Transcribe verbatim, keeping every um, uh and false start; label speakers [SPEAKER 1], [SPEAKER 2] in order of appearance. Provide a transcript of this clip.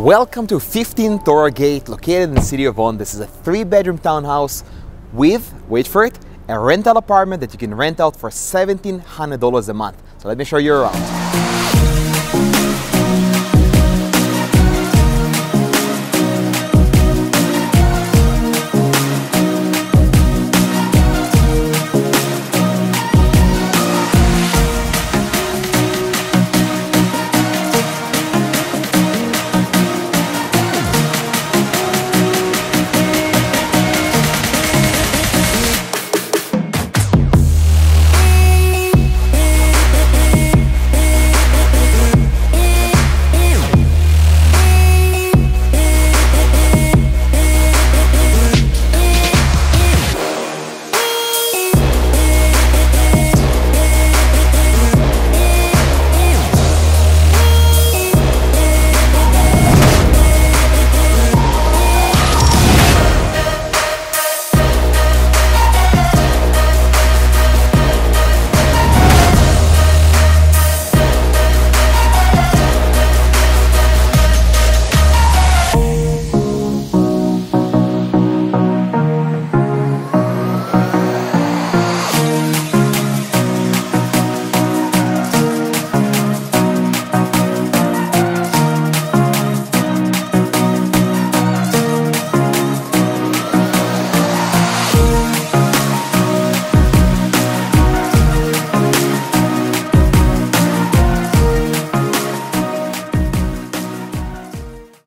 [SPEAKER 1] Welcome to fifteen Torah Gate, located in the city of Vaughan. This is a three-bedroom townhouse with, wait for it, a rental apartment that you can rent out for seventeen hundred dollars a month. So let me show you around.